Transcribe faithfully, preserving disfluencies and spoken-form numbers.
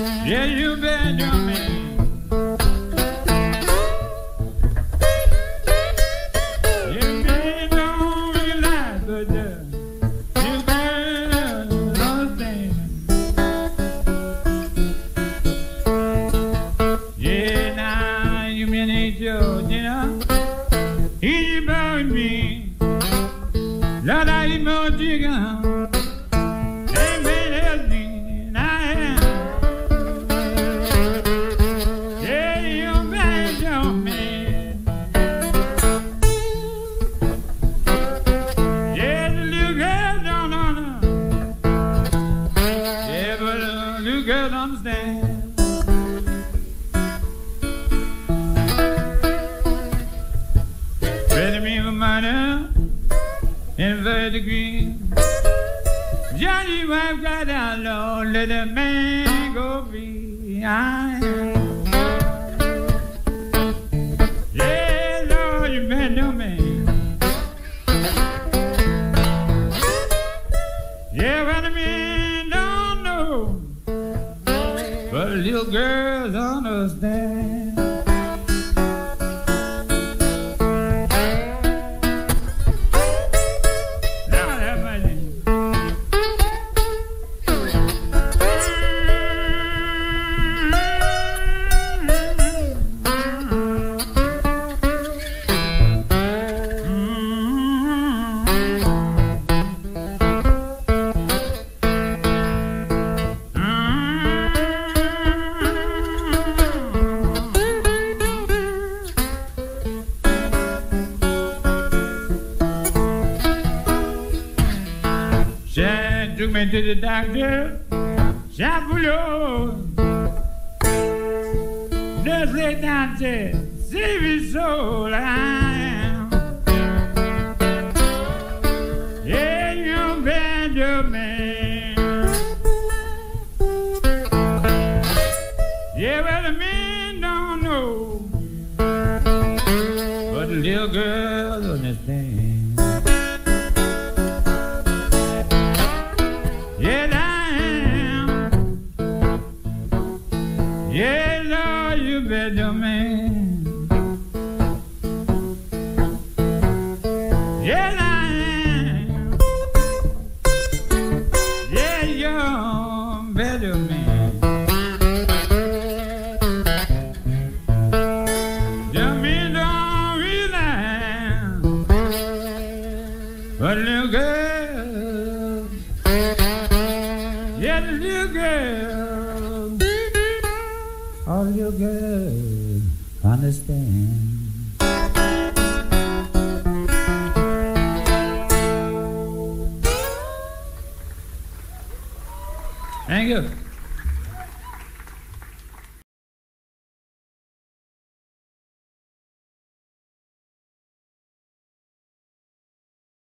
Yeah, you bet your man. You may don't realize, but uh, you better understand. Yeah, now you mean ain't your dinner. He buried me. Lord, I eat more chicken. Degree. Johnny wife got down low, let the man go free. I yeah, Lord, you bet no man. Yeah, well, the men don't know, but the little girls understand. Took me to the doctor, shot full of. Just lay down and said, save his soul, I am. Yeah, you bet your man. Yeah, well, the men don't know, but the little girls understand. Yeah, I am. Yeah, Lord, you bet your man. Yeah, I am. Yeah, you bet your man. The men don't realize, but little girl. Yeah, the little girl, all little girls understand. Thank you.